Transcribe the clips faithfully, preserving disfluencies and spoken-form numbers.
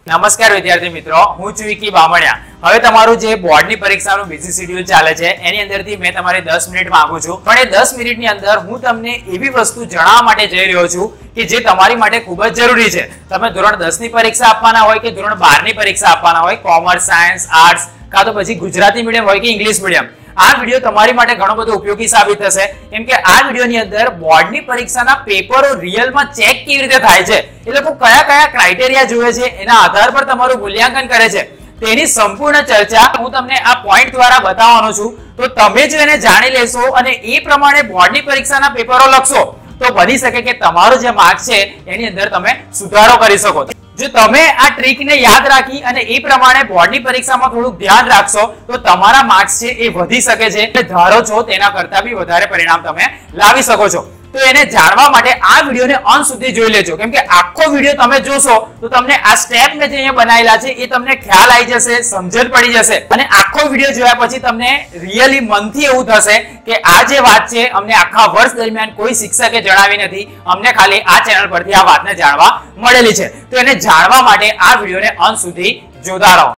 નમસ્કાર વિદ્યાર્થી મિત્રો, હું છું વિકી બામણિયા। હવે તમારું જે બોર્ડની પરીક્ષાનું બીજી શેડ્યુલ ચાલે છે એની અંદરથી મેં તમારી દસ મિનિટ માંગુ છું, પણ એ દસ મિનિટની અંદર હું તમને એવી વસ્તુ જણાવવા માટે જઈ રહ્યો છું કે જે તમારી માટે ખૂબ જ જરૂરી છે। તમે ધોરણ દસ ની પરીક્ષા આપવાના હોય કે ધોરણ બાર ની પરીક્ષા આપવાના હોય, કોમર્સ, સાયન્સ, આર્ટ્સ કાં તો પછી ગુજરાતી મીડિયમ હોય કે ઇંગ્લિશ મીડિયમ, આ વિડિયો તમારી માટે ઘણો બધો ઉપયોગી સાબિત થશે, કેમ કે આ વિડિયોની અંદર બોર્ડની પરીક્ષાના પેપરો રિયલમાં ચેક કેવી રીતે થાય છે, એ લોકો કયા કયા ક્રાઇટેરિયા જુએ છે, એના આધાર પર તમારું મૂલ્યાંકન કરે છે, તેની સંપૂર્ણ ચર્ચા હું તમને આ પોઈન્ટ દ્વારા બતાવવાનો છું। તો તમે જો એને જાણી લેશો અને એ પ્રમાણે બોર્ડની પરીક્ષાના પેપરો લખશો તો બની શકે કે તમારો જે માર્ક છે એની અંદર તમે સુધારો કરી શકો। જો તમે આ ટ્રીકને યાદ રાખી અને એ પ્રમાણે બોર્ડની પરીક્ષામાં થોડું ધ્યાન રાખશો તો તમારા માર્ક્સ છે એ વધી શકે છે, એટલે ધારો છો તેના કરતા બી વધારે પરિણામ તમે લાવી શકો છો। તો એને જાણવા માટે આ વિડિયોને અંત સુધી જોઈ લેજો, કેમ કે આખો વિડિયો તમે જોશો તો તમને આ સ્ટેપ મેં જે અહીંયા બનાવેલા છે એ તમને ખ્યાલ આવી જશે, સમજણ પડી જશે, અને આખો વિડિયો જોયા પછી તમને રિયલી મનથી એવું થશે કે આ જે વાત છે અમને આખા વર્ષ દરમિયાન કોઈ શિક્ષકે જણાવી નથી, અમને ખાલી આ ચેનલ પરથી આ વાતને જાણવા મળેલી છે। તો એને જાણવા માટે આ વિડિયોને અંત સુધી જોતા રહો।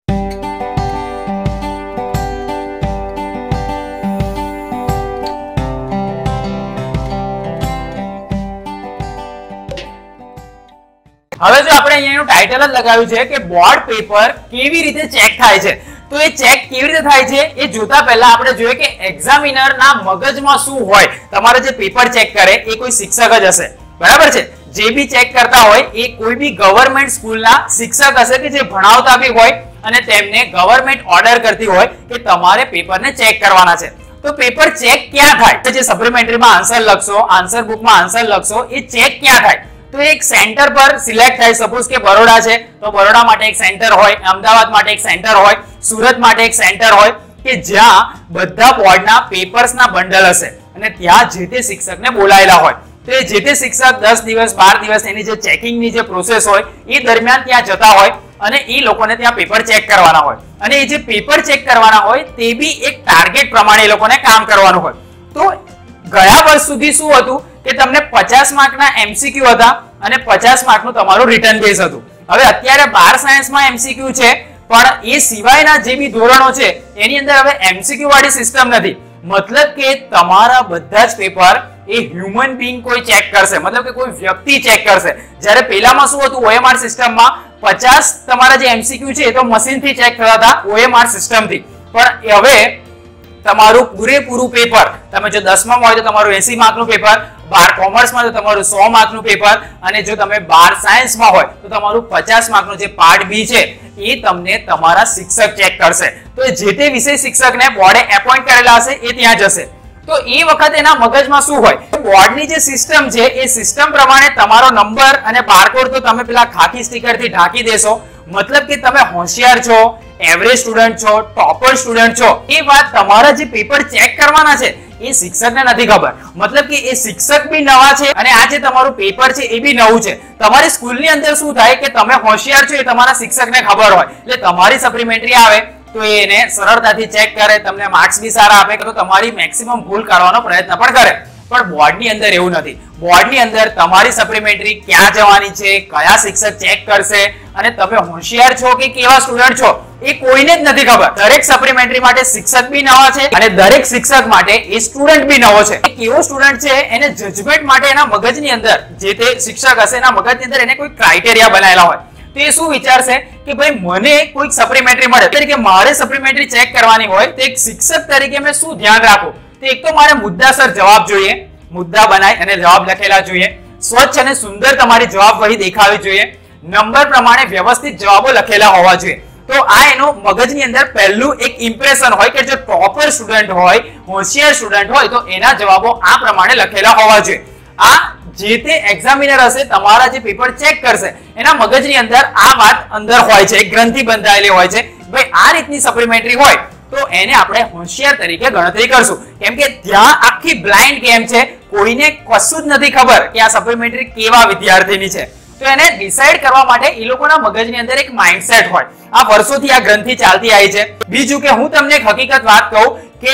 હવે જો આપણે અહીંયાનું ટાઇટલ જ લગાવ્યું છે કે બોર્ડ પેપર કેવી રીતે ચેક થાય છે, તો એ ચેક કેવી રીતે થાય છે એ જોતા પહેલા આપણે જોઈએ કે એક્ઝામિનર ના મગજમાં શું હોય। તમારે જે પેપર ચેક કરે એ કોઈ શિક્ષક જ હશે, બરાબર છે? જે બી ચેક કરતા હોય એ કોઈ બી ગવર્મેન્ટ સ્કૂલના શિક્ષક હશે કે જે ભણાવતા બી હોય અને તેમને ગવર્મેન્ટ ઓર્ડર કરતી હોય કે તમારે પેપરને ચેક કરવાના છે। તો પેપર ચેક ક્યાં થાય? જે સપ્લિમેન્ટરીમાં આન્સર લખશો, આન્સર બુકમાં આન્સર લખશો, એ ચેક ક્યાં થાય? તો એક સેન્ટર પર સિલેક્ટ થાય। સપોઝ કે બરોડા છે તો બરોડા માટે એક સેન્ટર હોય, અમદાવાદ માટે એક સેન્ટર હોય, સુરત માટે એક સેન્ટર હોય કે જ્યાં બધા બોર્ડના પેપર્સના બંડલ હશે અને ત્યાં જે તે શિક્ષકને બોલાયેલા હોય। તો એ જે તે શિક્ષક દસ દિવસ બાર દિવસ એની જે ચેકિંગની જે પ્રોસેસ હોય એ દરમિયાન ત્યાં જતા હોય અને એ લોકોને ત્યાં પેપર ચેક કરવાના હોય, અને એ જે પેપર ચેક કરવાના હોય તે બી એક ટાર્ગેટ પ્રમાણે એ લોકોને કામ કરવાનું હોય। તો ગયા વર્ષ સુધી શું હતું કે તમને પચાસ માર્કના એમસીક્યુ હતા અને પચાસ માર્કનું તમારું રિટર્ન બેઝ હતું। હવે અત્યારે બાર સાયન્સમાં એમસીક્યુ છે, પણ એ સિવાયના જે બી ધોરણો છે એની અંદર હવે એમસીક્યુ વાળી સિસ્ટમ નથી। મતલબ કે તમારા બધા જ પેપર એ હ્યુમન બીંગ કોઈ ચેક કરશે, મતલબ કે કોઈ વ્યક્તિ ચેક કરશે। જ્યારે પહેલામાં શું હતું, ઓએમઆર સિસ્ટમમાં પચાસ તમારા જે એમસીક્યુ છે એ તો મશીનથી ચેક થતા હતા ઓએમઆર સિસ્ટમથી, પણ હવે તમારું પૂરેપૂરું પેપર, તમે જો દસમાં હોય તો તમારું એસી માર્કનું પેપર, બાર કોમર્સમાં તો તમારું સો માર્કનું પેપર, અને જો તમે બાર સાયન્સમાં હોય તો તમારું પચાસ માર્કનું જે પાર્ટ બી છે એ તમને તમારા શિક્ષક ચેક કરશે। તો જે તે વિષય શિક્ષકને બોર્ડે એપોઇન્ટ કરેલા હશે એ ત્યાં જશે। તો એ વખતે એના મગજમાં શું હોય, બોર્ડની જે સિસ્ટમ છે એ સિસ્ટમ પ્રમાણે તમારો નંબર અને બારકોડ તો તમે પેલા ખાકી સ્ટીકરથી ઢાંકી દેશો, મતલબ કે તમે હોશિયાર છો, એવરેજ સ્ટુડન્ટ છો, ટોપર સ્ટુડન્ટ છો, એ વાત તમારા જે પેપર ચેક કરવાના છે એ શિક્ષકને નથી ખબર। મતલબ કે એ શિક્ષક બી નવા છે અને આ જે તમારું પેપર છે એ બી નવું છે। તમારી સ્કૂલની અંદર શું થાય કે તમે હોશિયાર છો એ તમારા શિક્ષકને ખબર હોય, એટલે તમારી સપ્લિમેન્ટરી આવે તો એને સરળતાથી ચેક કરે, તમને માર્ક્સ બી સારા આપે, તો તમારી મેક્સિમમ ભૂલ કાઢવાનો પ્રયત્ન પણ કરે। પણ બોર્ડની અંદર એવું નથી। બોર્ડની અંદર તમારી સપ્લિમેન્ટરી ક્યાં જવાની છે, કયા શિક્ષક ચેક કરશે અને તમે હોશિયાર છો કે કેવા સ્ટુડન્ટ છો એ કોઈને જ નથી ખબર। દરેક સપ્લિમેન્ટરી માટે શિક્ષક બી નવા છે અને દરેક શિક્ષક માટે એ સ્ટુડન્ટ બી નવો છે। કેવો સ્ટુડન્ટ છે એને જજમેન્ટ માટે એના મગજની અંદર, જે તે શિક્ષક હશે એના મગજની અંદર એને કોઈ ક્રાઇટેરિયા બનાવેલા હોય, તો એ શું વિચારશે કે ભાઈ મને કોઈક સપ્લિમેન્ટરી મળે તરીકે મારે સપ્લિમેન્ટરી ચેક કરવાની હોય તો એક શિક્ષક તરીકે મેં શું ધ્યાન રાખું, તો એક તો મારે મુદ્દાસર જવાબ જોઈએ, મુદ્દા બનાવી અને જવાબ લખેલા જોઈએ, સ્વચ્છ અને સુંદર તમારી જવાબ વહી દેખાવી જોઈએ, નંબર પ્રમાણે વ્યવસ્થિત જવાબો લખેલા હોવા જોઈએ। તો આ એનો મગજની અંદર પહેલું એક ઇમ્પ્રેશન હોય કે જો ટોપર સ્ટુડન્ટ હોય, હોશિયાર સ્ટુડન્ટ હોય તો એના જવાબો આ પ્રમાણે લખેલા હોવા જોઈએ। આ જે તે એક્ઝામિનર હશે તમારા જે પેપર ચેક કરશે એના મગજની અંદર આ વાત અંદર હોય છે, એક ગ્રંથિ બંધાયેલી હોય છે, ભાઈ આ રીતની સપ્લિમેન્ટરી હોય તો એને આપણે હોશિયાર તરીકે ગણતરી કરશું, કેમ કે ત્યાં આખી બ્લાઇન્ડ ગેમ છે, કોઈને કશું જ નથી ખબર કે આ સપ્લિમેન્ટરી કેવા વિદ્યાર્થીની છે। તો એને ડિસાઈડ કરવા માટે એ લોકોના મગજની અંદર એક માઇન્ડસેટ હોય। આ વર્ષોથી આ ગ્રંથિ ચાલતી આવી છે। બીજું કે હું તમને એક હકીકત વાત કહું કે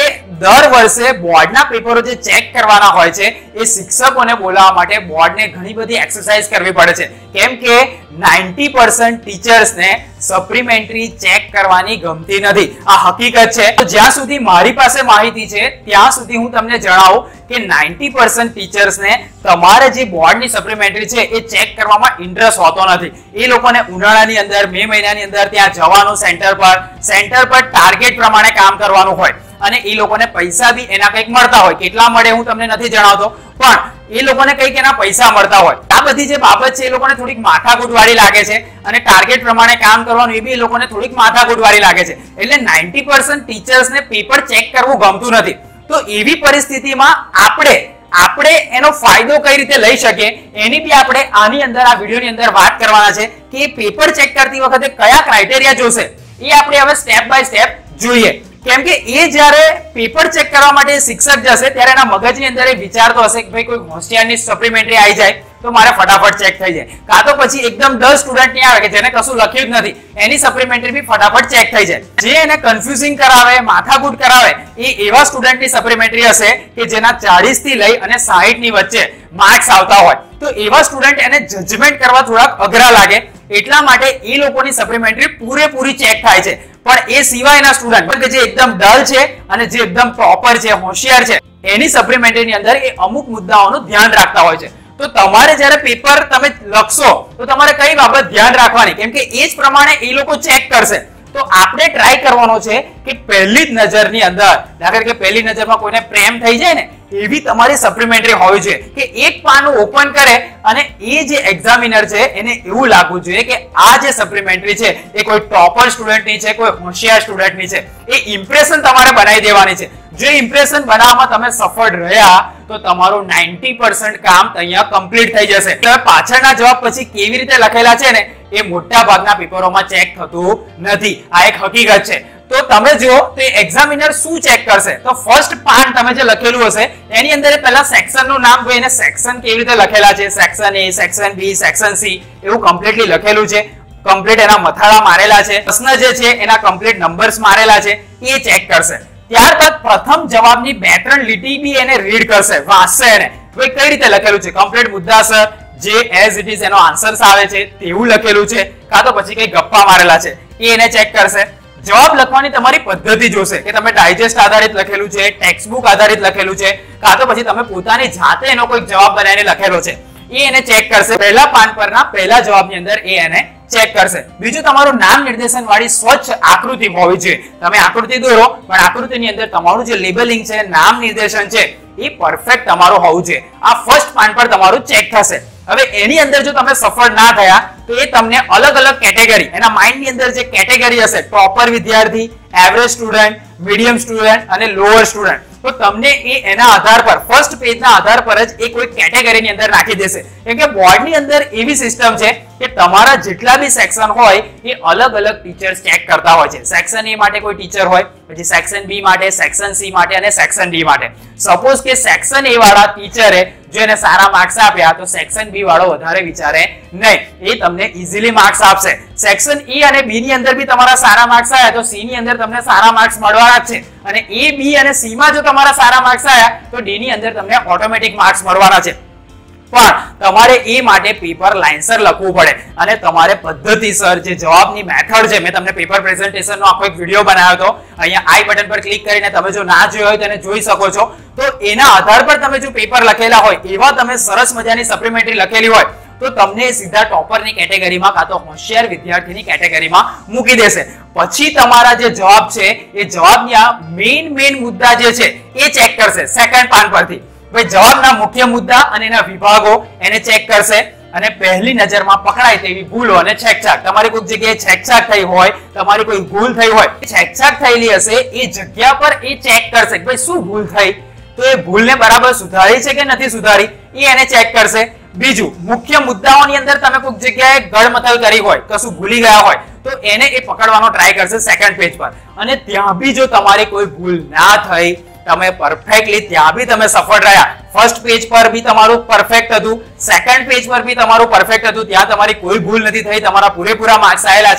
દર વર્ષે બોર્ડના પેપરો જે ચેક કરવાના હોય છે એ શિક્ષકોને બોલાવવા માટે બોર્ડને ઘણી બધી એક્સરસાઇઝ કરવી પડે છે, કેમ કે નાઇન્ટી પર્સન્ટ ટીચર્સને સપ્લિમેન્ટરી ચેક કરવાની ગમતી નથી. આ હકીકત છે. તો જ્યાં સુધી મારી પાસે માહિતી છે ત્યાં સુધી હું તમને જણાવું કે નાઇન્ટી પર્સન્ટ ટીચર્સને તમારે જે બોર્ડની સપ્લિમેન્ટરી છે એ ચેક કરવામાં ઇન્ટરેસ્ટ હોતો નથી. એ લોકોને ઉનાળાની અંદર, મે મહિનાની અંદર ત્યાં જવાનું, સેન્ટર પર સેન્ટર પર ટાર્ગેટ પ્રમાણે કામ કરવાનું હોય અને એ લોકોને પૈસા બી એના કંઈક મળતા હોય. કેટલા મળે હું તમને નથી જણાવતો, પણ એ લોકોને કંઈક એના પૈસા મળતા હોય. આ બધી જે બાબત છે એ લોકોને થોડીક માથાકૂટ વાળી લાગે છે અને ટાર્ગેટ પ્રમાણે કામ કરવાનું એ બી એ લોકોને થોડીક માથાકૂટ વાળી લાગે છે. એટલે નાઇન્ટી પર્સન્ટ ટીચર્સને પેપર ચેક કરવું ગમતું નથી. તો એવી પરિસ્થિતિમાં આપણે આપણે એનો ફાયદો કઈ રીતે લઈ શકીએ એની બી આપણે આની અંદર આ વિડીયોની અંદર વાત કરવાના છે કે પેપર ચેક કરતી વખતે કયા ક્રાઇટેરિયા જોશે એ આપણે હવે સ્ટેપ બાય સ્ટેપ જોઈએ. કેમ કે એ જ્યારે પેપર ચેક કરવા માટે શિક્ષક જશે ત્યારે એના મગજની અંદર એ વિચારતો હશે કે ભાઈ કોઈ હોશિયારની સપ્લિમેન્ટરી આવી જાય તો મારે ફટાફટ ચેક થઈ જાય, કાં તો પછી એકદમ દસ સ્ટુડન્ટ નહીં આવે કે જેને કશું લખ્યું જ નથી એની સપ્લિમેન્ટરી બી ફટાફટ ચેક થઈ જાય. જે એને કન્ફ્યુઝિંગ કરાવે, માથાકૂટ કરાવે એ એવા સ્ટુડન્ટની સપ્લિમેન્ટરી હશે કે જેના ચાલીસ થી લઈ અને સાહીઠ ની વચ્ચે માર્ક્સ આવતા હોય. તો એવા સ્ટુડન્ટ એને જજમેન્ટ કરવા થોડાક અઘરા લાગે, એટલા માટે એ લોકોની સપ્લિમેન્ટરી પૂરેપૂરી ચેક થાય છે. પણ એ સિવાયના સ્ટુડન્ટ કે જે એકદમ ડલ છે અને જે એકદમ ટોપર છે, હોશિયાર છે, એની સપ્લિમેન્ટરીની અંદર એ અમુક મુદ્દાઓનું ધ્યાન રાખતા હોય છે. તો તમારે જ્યારે પેપર તમે લખશો તો તમારે કઈ બાબત ધ્યાન રાખવાની, કેમ કે એ જ પ્રમાણે એ લોકો ચેક કરશે. તો આપણે ટ્રાય કરવાનો છે કે પહેલી જ નજરની અંદર, દાખલા કે પહેલી નજરમાં કોઈને પ્રેમ થઈ જાય ને એવી તમારી સપ્લિમેન્ટરી હોવી જોઈએ કે એક પાનું ઓપન કરે અને એ જે એક્ઝામિનર છે એને એવું લાગવું જોઈએ કે આ જે સપ્લિમેન્ટરી છે એ કોઈ ટોપર સ્ટુડન્ટની છે, કોઈ હોશિયાર સ્ટુડન્ટની છે. એ ઇમ્પ્રેશન તમારે બનાવી દેવાની છે. જો ઇમ્પ્રેશન બનાવવામાં તમે સફળ રહ્યા તો તમારું નાઇન્ટી પર્સન્ટ કામ અહીંયા કમ્પ્લીટ થઈ જશે. હવે પાછળના જવાબ પછી કેવી રીતે લખેલા છે ને એ મોટા ભાગના પેપરોમાં ચેક થતું નથી. આ એક હકીકત છે. તો તમે જો તો એક્ઝામિનર શું ચેક કરશે, તો ફર્સ્ટ પાન તમે જે લખેલું હશે એની અંદર પહેલા સેક્શન નું નામ, એને સેક્શન કેવી રીતે લખેલા છે, section A, section B, section C, એવું કમ્પ્લીટલી લખેલું છે. કમ્પ્લીટ એના મથાળા મારેલા છે, પ્રશ્ન જે છે એના કમ્પ્લીટ નંબર્સ મારેલા છે, એ ચેક કરશે. ત્યારબાદ પ્રથમ જવાબની બે ત્રણ લીટી બી એને રીડ કરશે, વાંચશે એને ભાઈ કઈ રીતે લખેલું છે, કમ્પ્લીટ મુદ્દાસર જે એઝ ઇટ ઇઝ એનો આન્સર્સ આવે છે તેવું લખેલું છે, કાં તો પછી કઈ ગપ્પા મારેલા છે એ એને ચેક કરશે. જવાબ લખવાની તમારી પદ્ધતિ જોશે કે તમે ડાયજેસ્ટ આધારિત લખેલું છે, ટેક્સ્ટબુક આધારિત લખેલું છે, કાં તો પછી તમે પોતાની જાતે એનો કોઈ જવાબ બનાવીને લખેલો છે, એ એને ચેક કરશે. પહેલા પાન પરના પહેલા જવાબની અંદર એ એને ચેક કરશે. બીજું તમારું નામ નિર્દેશન વાળી સ્વચ્છ આકૃતિ હોવી જોઈએ. તમે આકૃતિ દોરો પણ આકૃતિની અંદર તમારું જે લેબલિંગ છે, નામ નિર્દેશન છે એ પરફેક્ટ તમારું હોવું જોઈએ. આ ફર્સ્ટ પાન પર તમારું ચેક થશે. હવે એની અંદર જો તમે સફળ ના થયા તો એ તમને અલગ અલગ કેટેગરી, એના માઇન્ડની અંદર જે કેટેગરી હશે, ટોપર વિદ્યાર્થી, એવરેજ સ્ટુડન્ટ, મીડિયમ સ્ટુડન્ટ અને લોઅર સ્ટુડન્ટ, તો તમને એ એના આધાર પર ફર્સ્ટ પેજના આધાર પર જ એ કોઈ કેટેગરીની અંદર નાખી દેશે. કેમ કે બોર્ડની અંદર એવી સિસ્ટમ છે કે તમારા જેટલા બી સેક્શન હોય એ અલગ અલગ ટીચર્સ ચેક કરતા હોય છે. સેક્શન એ માટે કોઈ ટીચર હોય, પછી સેક્શન બી માટે, સેક્શન સી માટે અને સેક્શન ડી માટે. સપોઝ કે સેક્શન એ વાળા ટીચરે જો એને સારા માર્ક્સ આપ્યા તો સેક્શન બી વાળો વધારે વિચારે નહીં, એ તમને ઈઝીલી માર્ક્સ આપશે. સેક્શન એ અને બી ની અંદર બી તમારા સારા માર્ક્સ આવ્યા તો સી ની અંદર તમને સારા માર્ક્સ મળવાના જ છે, અને એ બી અને સી માં જો તમારા સારા માર્ક્સ આવ્યા તો ડી ની અંદર તમને ઓટોમેટિક માર્ક્સ મળવાના છે. પણ તમારે એ માટે પેપર લાઇનસર લખવું પડે અને તમારે પદ્ધતિસર જે જવાબની મેથડ છે, મેં તમને પેપર પ્રેઝન્ટેશનનો આખો એક વિડીયો બનાવ્યો હતો, અહીંયા આઈ બટન પર ક્લિક કરીને તમે જો ના જોયો હોય તો એને જોઈ શકો છો. તો એના આધાર પર તમે જો પેપર લખેલા હોય, એવા તમે સરસ મજાની સપ્લિમેન્ટરી લખેલી હોય તો તમને સીધા ટોપરની કેટેગરીમાં કાં તો હોશિયાર વિદ્યાર્થીની કેટેગરીમાં મૂકી દેશે. પછી તમારા જે જવાબ છે એ જવાબની આ મેઇન મેઇન મુદ્દા જે છે એ ચેક કરશે સેકન્ડ પાન પરથી. ભાઈ જવાબના મુખ્ય મુદ્દા અને એના વિભાગો એને ચેક કરશે અને પહેલી નજરમાં પકડાય તેવી ભૂલો અને છેકછાક, તમારી કોઈ જગ્યાએ છેકછાક થઈ હોય, તમારી કોઈ ભૂલ થઈ હોય, છેકછાક થયેલી હશે એ જગ્યા પર એ ચેક કરશે કે ભાઈ શું ભૂલ થઈ, તો એ ભૂલને બરાબર સુધારી છે કે નથી સુધારી એ એને ચેક કરશે. બીજું, મુખ્ય મુદ્દાઓની અંદર તમે કોઈ જગ્યાએ ગળમથલ કરી હોય, કશું ભૂલી ગયા હોય તો એને એ પકડવાનો ટ્રાય કરશે સેકન્ડ પેજ પર, અને ત્યાં બી જો તમારી કોઈ ભૂલ ના થઈ, તમે પરફેક્ટલી ત્યાં બી તમે સફળ રહ્યા. ફર્સ્ટ પેજ પર બી તમારું પરફેક્ટ હતું, સેકન્ડ પેજ પર બી તમારું પરફેક્ટ હતું, ત્યાં તમારી કોઈ ભૂલ નથી થઈ, તમારા પૂરેપૂરા માર્ક્સ આવેલા છે,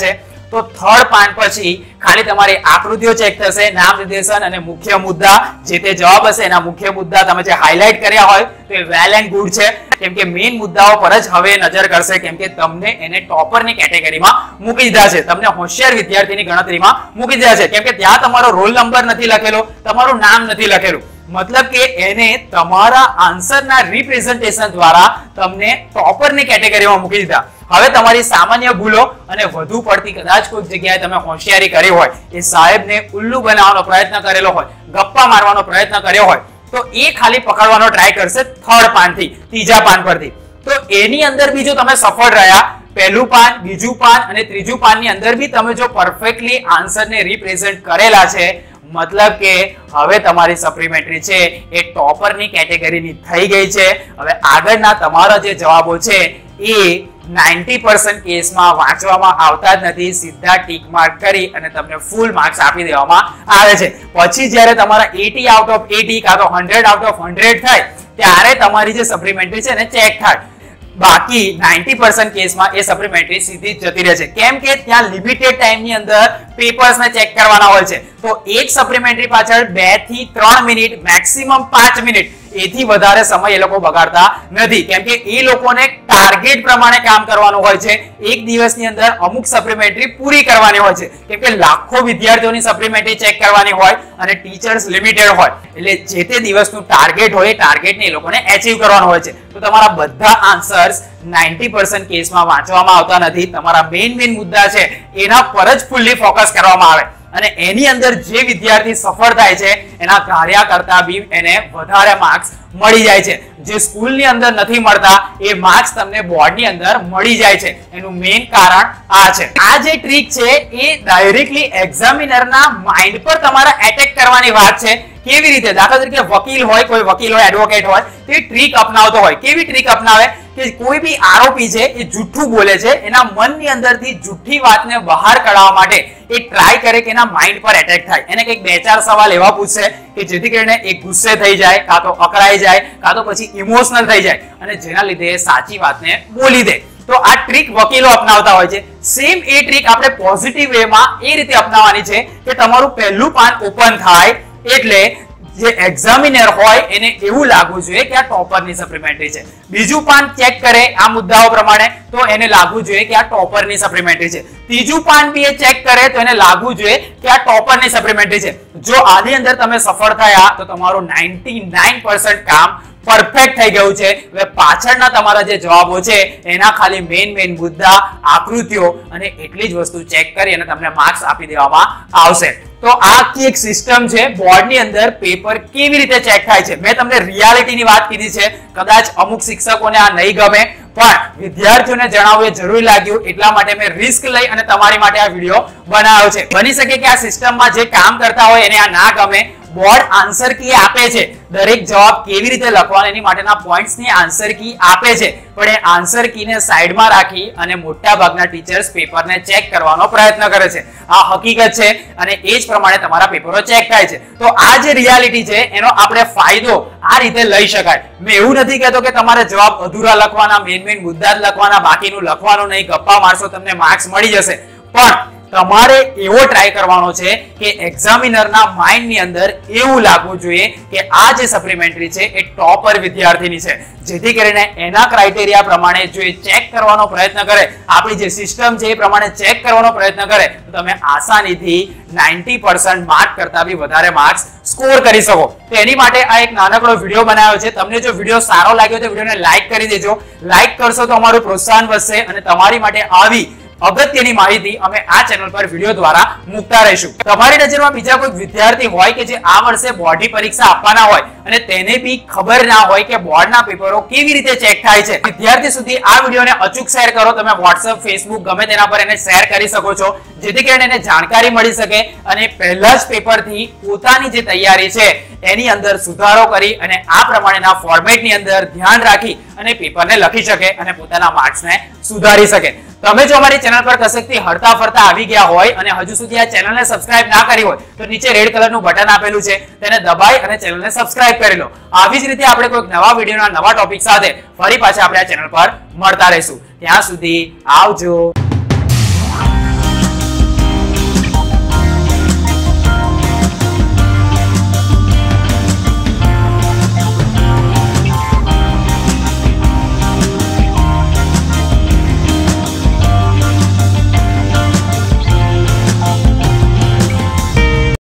તો થર્ડ પાન પછી ખાલી તમારી આકૃતિઓ ચેક થશે, નામ નિર્દેશન અને મુખ્ય મુદ્દા, જે તે જવાબ હશે એના મુખ્ય મુદ્દા તમે જે હાઇલાઇટ કર્યા હોય તો એ વેલ એન્ડ ગુડ છે, કેમ કે મેઇન મુદ્દાઓ પર જ હવે નજર કરશે, કેમ કે તમને એને ટોપરની કેટેગરીમાં મૂકી દીધા છે, તમને હોશિયાર વિદ્યાર્થીની ગણતરીમાં મૂકી દીધા છે, કેમ કે ત્યાં તમારો રોલ નંબર નથી લખેલો, તમારું નામ નથી લખેલું, મતલબ કે એને તમારા આન્સરના રિપ્રેઝન્ટેશન દ્વારા તમને ટોપરની કેટેગરીમાં મૂકી દીધા. હવે તમારી સામાન્ય ભૂલો અને વધુ પડતી કદાચ કોઈ જગ્યાએ તમે હોશિયારી કરી હોય, એ સાહેબને ઉલ્લુ બનાવવાનો પ્રયત્ન કરેલો હોય, ગપ્પા મારવાનો પ્રયત્ન કર્યો હોય, તો એ ખાલી પકડવાનો ટ્રાય કરશે થર્ડ પાનથી, ત્રીજા પાન પરથી. તો એની અંદર બી જો તમે સફળ રહ્યા, પહેલું પાન, બીજું પાન અને ત્રીજું પાનની અંદર બી તમે જો પરફેક્ટલી આન્સરને રિપ્રેઝન્ટ કરેલા છે, મતલબ કે હવે તમારી સપ્લિમેન્ટરી છે એ ટોપરની કેટેગરીની થઈ ગઈ છે. હવે આગળના તમારા જે જવાબો છે એ નાઇન્ટી પર્સન્ટ કેસમાં વાંચવામાં આવતા જ નથી, સીધા ટીક માર્ક કરી અને તમને ફૂલ માર્ક્સ આપી દેવામાં આવે છે. પછી જ્યારે તમારા એટી આઉટ ઓફ એટી કાં તો હંડ્રેડ આઉટ ઓફ હંડ્રેડ થાય ત્યારે તમારી જે સપ્લિમેન્ટરી છે એને ચેક થાય. બાકી નાઇન્ટી પર્સન્ટ કેસમાં એ સપ્લિમેન્ટરી સીધી જ જતી રહે છે, કેમ કે ત્યાં લિમિટેડ ટાઈમની અંદર પેપર્સને ચેક કરવાના હોય છે. તો એક સપ્લિમેન્ટરી પાછળ બે થી ત્રણ મિનિટ, મેક્સિમમ પાંચ મિનિટ, એથી વધારે સમય એ લોકો બગાડતા નથી, કેમ કે એ લોકોને ટાર્ગેટ પ્રમાણે કામ કરવાનું હોય છે. એક દિવસની અંદર અમુક સપ્લિમેન્ટરી પૂરી કરવાની હોય છે, કેમ કે લાખો વિદ્યાર્થીઓની સપ્લિમેન્ટરી ચેક કરવાની હોય અને ટીચર્સ લિમિટેડ હોય, એટલે જે તે દિવસનું ટાર્ગેટ હોય એ ટાર્ગેટને એ લોકોને એચીવ કરવાનું હોય છે. તો તમારા બધા આન્સર્સ નાઇન્ટી પર્સન્ટ કેસમાં વાંચવામાં આવતા નથી, તમારા મેઇન મેઇન મુદ્દા છે એના પર જ ફૂલ્લી ફોકસ કરવામાં આવે, અને એની અંદર જે વિદ્યાર્થી સફળ થાય છે એના કાર્ય કરતા બી એને વધારે માર્ક્સ મળી જાય છે. જે સ્કૂલની અંદર નથી મળતા એ માર્ક્સ તમને બોર્ડની અંદર મળી જાય છે. એનું મેઇન કારણ આ છે. આ જે ટ્રીક છે એ ડાયરેક્ટલી એક્ઝામિનરના માઇન્ડ પર તમારા એટેક કરવાની વાત છે. કેવી રીતે? દાખલા તરીકે વકીલ હોય, કોઈ વકીલ હોય, એડવોકેટ હોય, તે ટ્રીક અપનાવતો હોય. કેવી ટ્રીક અપનાવે? કે કોઈ બી આરોપી છે એ જૂઠું બોલે છે, એના મનની અંદરથી જૂઠી વાતને બહાર કાઢવા માટે એ ટ્રાય કરે કે એના માઇન્ડ પર એટેક થાય. એને કંઈક બે ચાર સવાલ એવા પૂછશે કે જેથી કરીને એ ગુસ્સે થઈ જાય, કાં તો અકળાઈ જાય, કાં તો પછી ઇમોશનલ થઈ જાય અને જેના લીધે એ સાચી વાતને બોલી દે. તો આ ટ્રીક વકીલો અપનાવતા હોય છે. સેમ એ ટ્રીક આપણે પોઝિટિવ વેમાં એ રીતે અપનાવવાની છે કે તમારું પહેલું પાન ઓપન થાય એટલે જે એક્ઝામિનર હોય એને એવું લાગવું જોઈએ કે આ ટોપરની સપ્લિમેન્ટરી છે. બીજું પાન ચેક કરે આ મુદ્દાઓ પ્રમાણે તો એને લાગવું જોઈએ કે આ ટોપરની સપ્લિમેન્ટરી છે. ત્રીજું પાન બી એ ચેક કરે તો એને લાગવું જોઈએ કે આ ટોપરની સપ્લિમેન્ટરી છે. જો આની અંદર તમે સફળ થયા તો તમારું નાઇન્ટી નાઇન પર્સન્ટ કામ પરફેક્ટ થઈ ગયું છે. હવે પાછળના તમારા જે જવાબો છે એના ખાલી મેઇન મેઇન મુદ્દા, આકૃતિઓ અને એટલી જ વસ્તુ ચેક કરી અને તમને માર્ક્સ આપી દેવામાં આવશે. તો આ આખી એક સિસ્ટમ છે બોર્ડની અંદર પેપર કેવી રીતે ચેક થાય છે. મેં તમને રિયાલિટીની વાત કીધી છે, કદાચ અમુક શિક્ષકોને આ નહીં ગમે, પણ વિદ્યાર્થીઓને જણાવવું એ જરૂરી લાગ્યું એટલા માટે મેં રિસ્ક લઈ અને તમારી માટે આ વિડીયો બનાવ્યો છે. બની શકે કે આ સિસ્ટમમાં જે કામ કરતા હોય એને આ ના ગમે. બોર્ડ આન્સર કી આપે છે, દરેક જવાબ કેવી રીતે લખવાનો એની માટેના પોઈન્ટ્સની આન્સર કી આપે છે, પણ એ આન્સર કીને સાઈડમાં રાખી અને મોટા ભાગના ટીચર્સ પેપરને ચેક કરવાનો પ્રયત્ન કરે છે. આ હકીકત છે અને એ જ પ્રમાણે તમારા પેપરો ચેક થાય છે. તો આ જે રિયાલિટી છે એનો આપણે ફાયદો આ રીતે લઈ શકાય. મેં એવું નથી કહેતો કે તમારે જવાબ અધૂરા લખવાના, મેઇન મેઇન મુદ્દા જ લખવાના, બાકીનું લખવાનું નહીં, ગપ્પા મારશો તમને માર્ક્સ મળી જશે. પણ તમારે એવો ટ્રાય કરવાનો છે કે એક્ઝામિનરના માઇન્ડની અંદર એવું લાગવું જોઈએ કે આ જે સપ્લિમેન્ટરી છે એ ટોપર વિદ્યાર્થીની છે, જેથી કરીને એના ક્રાઇટેરિયા પ્રમાણે જો એ ચેક કરવાનો પ્રયત્ન કરે, આપણી જે સિસ્ટમ છે એ પ્રમાણે ચેક કરવાનો પ્રયત્ન કરે તો તમે આસાનીથી નાઇન્ટી પર્સન્ટ માર્ક કરતા બી વધારે માર્ક્સ સ્કોર કરી શકો. તો એની માટે આ એક નાનકડો વિડીયો બનાવ્યો છે. તમને જો વિડીયો સારો લાગ્યો તો વિડીયોને લાઈક કરી દેજો. લાઈક કરશો તો અમારું પ્રોત્સાહન વધશે અને તમારી માટે આવી અગત્યની માહિતી અમે આ ચેનલ પર વિડીયો દ્વારા મૂકતા રહીશું. તમારી નજરમાં બીજા કોઈ વિદ્યાર્થી હોય કે જે આ વર્ષે બોર્ડની પરીક્ષા આપવાના હોય અને તેને બી ખબર ના હોય કે બોર્ડના પેપરો કેવી રીતે ચેક થાય છે, વિદ્યાર્થી સુધી આ વિડીયોને અચૂક શેર કરો. તમે વોટ્સએપ, ફેસબુક ગમે તેના પર એને શેર કરી શકો છો, જેથી કરીને એને જાણકારી મળી શકે અને પહેલા જ પેપરથી પોતાની જે તૈયારી છે એની અંદર સુધારો કરી અને આ પ્રમાણેના ફોર્મેટની અંદર ધ્યાન રાખી અને પેપરને લખી શકે અને પોતાના માર્ક્સને સુધારી શકે. તમે જો અમારી ચેનલ પર કશેકથી હરતા ફરતા આવી ગયા હોય અને હજુ સુધી આ ચેનલને સબસ્ક્રાઇબ ના કરી હોય તો નીચે રેડ કલરનું બટન આપેલું છે, તેને દબાઈ અને ચેનલને સબસ્ક્રાઇબ કરી લો. આવી જ રીતે આપણે કોઈક નવા વિડીયોના નવા ટોપિક સાથે ફરી પાછા આપણે આ ચેનલ પર મળતા રહીશું. ત્યાં સુધી આવજો.